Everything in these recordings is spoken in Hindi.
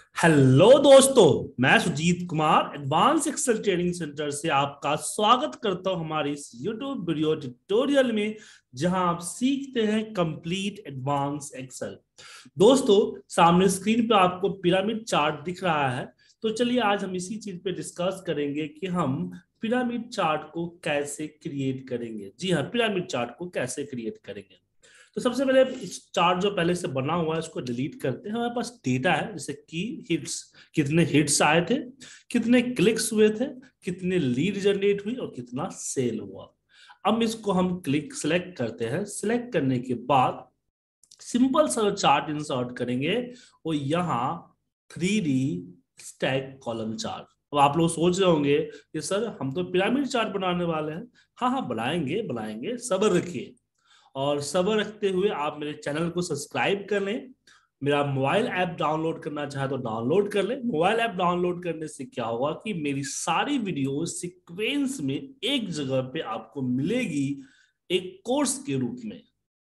हेलो दोस्तों। मैं Sujeet Kumar advance Excel training centre से आपका स्वागत करता हूं हमारी इस यूट्यूब वीडियो ट्यूटोरियल में, जहां आप सीखते हैं कंप्लीट एडवांस एक्सेल। दोस्तों, सामने स्क्रीन पे आपको पिरामिड चार्ट दिख रहा है। तो चलिए आज हम इसी चीज पे डिस्कस करेंगे कि हम पिरामिड चार्ट को कैसे क्रिएट करेंगे। जी हाँ, पिरामिड चार्ट को कैसे क्रिएट करेंगे। तो सबसे पहले इस चार्ट जो पहले से बना हुआ है उसको डिलीट करते हैं। हमारे पास डेटा है, जैसे कि हिट्स, कितने हिट्स आए थे, कितने क्लिक्स हुए थे, कितने लीड जनरेट हुई और कितना सेल हुआ। अब इसको हम क्लिक सेलेक्ट करते हैं। सिलेक्ट करने के बाद सिंपल सा चार्ट इंसर्ट करेंगे, वो यहाँ 3D स्टैक कॉलम चार्ट। अब आप लोग सोच रहे होंगे कि सर हम तो पिरामिड चार्ट बनाने वाले हैं। हाँ हाँ, बनाएंगे बनाएंगे, सब्र रखिए। और सब्र रखते हुए आप मेरे चैनल को सब्सक्राइब कर लें। मेरा मोबाइल ऐप डाउनलोड करना चाहे तो डाउनलोड कर लें। मोबाइल ऐप डाउनलोड करने से क्या होगा कि मेरी सारी वीडियो सीक्वेंस में एक जगह पे आपको मिलेगी, एक कोर्स के रूप में।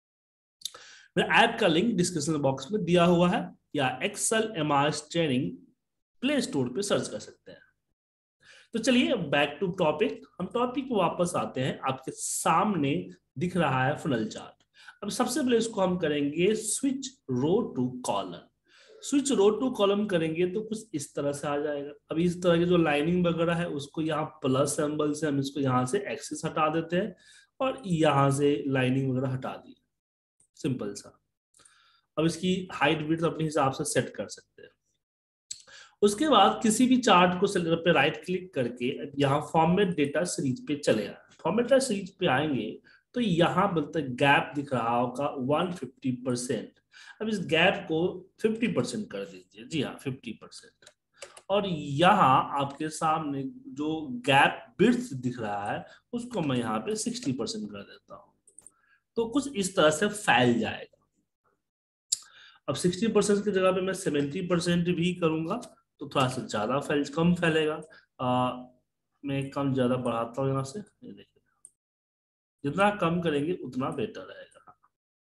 मेरा ऐप का लिंक डिस्क्रिप्शन बॉक्स में दिया हुआ है, या Excel MRS training Play Store पे सर्च कर सकते हैं। तो चलिए बैक टू टॉपिक, हम टॉपिक पे वापस आते हैं। आपके सामने दिख रहा है फनल चार्ट। अब सबसे पहले इसको हम करेंगे switch row to column. Switch row to column करेंगे तो कुछ इस तरह से आ जाएगा। अब इस तरह की जो लाइनिंग वगैरह है उसको यहाँ प्लस सिंबल से हम इसको यहाँ से एक्सिस हटा देते हैं और यहाँ से लाइनिंग वगैरह हटा दी। सिंपल सा। अब इसकी हाइट विड्थ अपने हिसाब से सेट कर सकते हैं। उसके बाद किसी भी चार्ट को सेलेक्ट पे राइट क्लिक करके यहाँ फॉर्मेट डेटा सीरीज पे चले आए। फॉर्मेट डेटा सीरीज पे आएंगे तो यहाँ बोलते गैप दिख रहा होगा 150%। अब इस गैप को 50% कर दीजिए। जी हाँ, 50%। और यहाँ आपके सामने जो गैप विड्थ दिख रहा है उसको मैं यहाँ पे 60% कर देता हूँ। तो कुछ इस तरह से फैल जाएगा। अब 60% की जगह पे मैं 70% भी करूंगा तो थोड़ा सा ज्यादा कम फैलेगा। मैं कम ज्यादा बढ़ाता हूँ यहाँ से, ये देखिए। जितना कम करेंगे उतना बेटर रहेगा।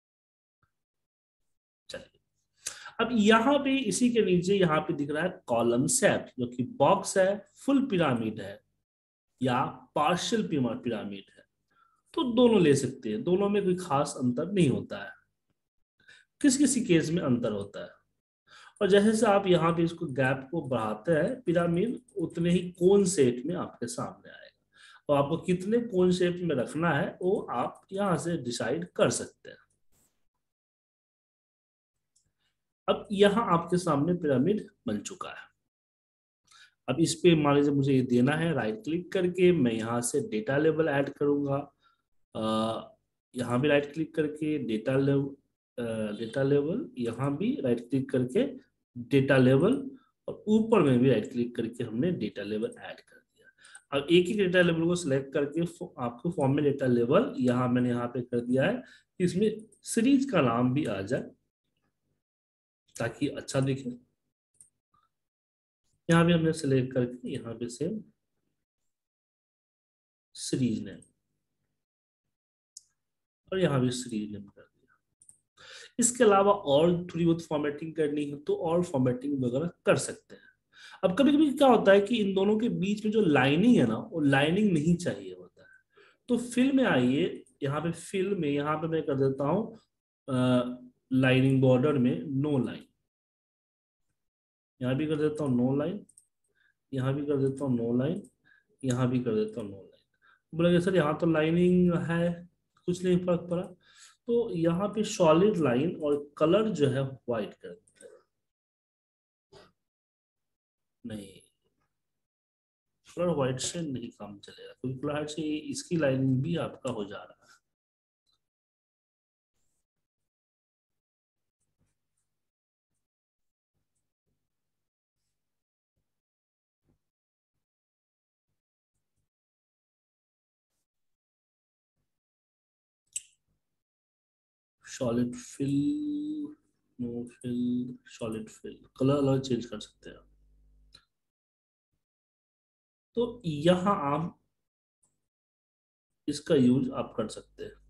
चलिए, अब यहाँ पे इसी के नीचे यहाँ पे दिख रहा है कॉलम सेट, जो कि बॉक्स है, फुल पिरामिड है या पार्शियल पिरामिड है। तो दोनों ले सकते हैं, दोनों में कोई खास अंतर नहीं होता है। किस किसी केस में अंतर होता है। और जैसे से आप यहाँ पे इसको गैप को बढ़ाते हैं पिरामिड, उतने ही कोन शेप में आपके सामने आएगा। और आपको कितने कोन शेप में रखना है वो आप यहाँ से डिसाइड कर सकते हैं। अब यहाँ आपके सामने पिरामिड बन चुका है। अब इस पे मान लीजिए मुझे ये देना है, राइट क्लिक करके मैं यहाँ से डेटा लेवल ऐड करूंगा। यहाँ भी राइट क्लिक करके डेटा लेवल, यहाँ भी राइट क्लिक करके डेटा लेवल, और ऊपर में भी राइट क्लिक करके हमने डेटा लेवल ऐड कर दिया। अब एक ही डेटा लेवल को सिलेक्ट करके आपको फॉर्म में डेटा लेवल यहाँ मैंने यहाँ पे कर दिया है कि इसमें सीरीज का नाम भी आ जाए ताकि अच्छा दिखे। यहाँ भी हमने सिलेक्ट करके यहाँ पे सेम सीरीज नेम, और यहाँ भी सीरीज नेम कर दिया। इसके अलावा और थोड़ी बहुत फॉर्मेटिंग करनी है तो और फॉर्मेटिंग वगैरह कर सकते हैं। अब कभी कभी क्या होता है कि इन दोनों के बीच में जो लाइनिंग है ना, वो लाइनिंग नहीं चाहिए होता है। तो फिल में आइए, यहाँ पे फिल में यहाँ पे मैं कर देता हूँ लाइनिंग बॉर्डर में नो लाइन। यहाँ भी कर देता हूँ नो लाइन, यहाँ भी कर देता हूँ नो लाइन, यहाँ भी कर देता हूँ नो लाइन। बोलेंगे सर यहाँ तो लाइनिंग है, कुछ नहीं फर्क पड़ा। तो यहाँ पे सॉलिड लाइन और कलर जो है व्हाइट कर देते हैं। नहीं, कलर व्हाइट से नहीं काम चलेगा, क्योंकि कलर से इसकी लाइनिंग भी आपका हो जा रहा है। Solid fill, no fill, solid fill, colour अलग चेंज कर सकते हैं। तो यहाँ आप इसका यूज आप कर सकते हैं।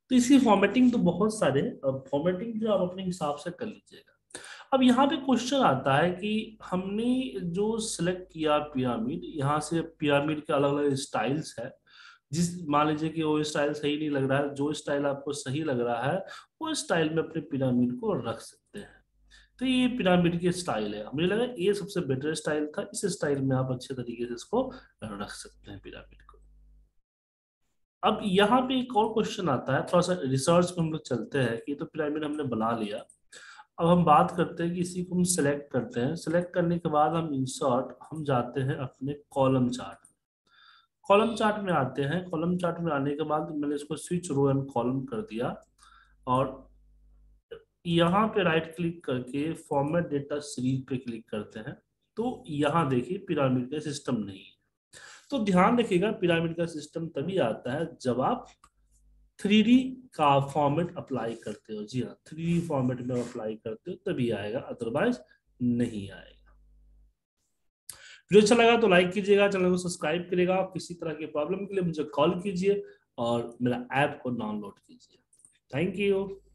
तो इसकी फॉर्मेटिंग तो बहुत सारे हैं, और फॉर्मेटिंग जो आप अपने हिसाब से कर लीजिएगा। अब यहाँ पे क्वेश्चन आता है कि हमने जो सिलेक्ट किया पिरामिड, यहाँ से पिरामिड के अलग अलग स्टाइल्स है। जिस मान लीजिए कि वो स्टाइल सही नहीं लग रहा है, जो स्टाइल आपको सही लग रहा है वो स्टाइल में अपने पिरामिड को रख सकते हैं। तो ये पिरामिड की स्टाइल है, मुझे लगा ये सबसे बेटर स्टाइल था, इस स्टाइल में आप अच्छे तरीके से इसको रख सकते हैं पिरामिड को। अब यहाँ पे एक और क्वेश्चन आता है, थोड़ा सा रिसर्च में हम लोग चलते हैं कि तो पिरामिड हमने बना लिया। अब हम बात करते हैं कि इसी को हम सिलेक्ट करते हैं, सिलेक्ट करने के बाद हम इंसर्ट, हम जाते हैं अपने कॉलम चार्ट। कॉलम चार्ट में आते हैं, कॉलम चार्ट में आने के बाद मैंने इसको स्विच रो एंड कॉलम कर दिया, और यहाँ पे राइट क्लिक करके फॉर्मेट डेटा सीरीज पे क्लिक करते हैं। तो यहाँ देखिए पिरामिड का सिस्टम नहीं है। तो ध्यान रखिएगा, पिरामिड का सिस्टम तभी आता है जब आप 3D का फॉर्मेट अप्लाई करते हो। जी हाँ, 3D फॉर्मेट में अप्लाई करते हो तभी आएगा, अदरवाइज नहीं आएगा। वीडियो अच्छा लगा तो लाइक कीजिएगा, चैनल को सब्सक्राइब करिएगा। किसी तरह की प्रॉब्लम के लिए मुझे कॉल कीजिए और मेरा ऐप को डाउनलोड कीजिए। Thank you.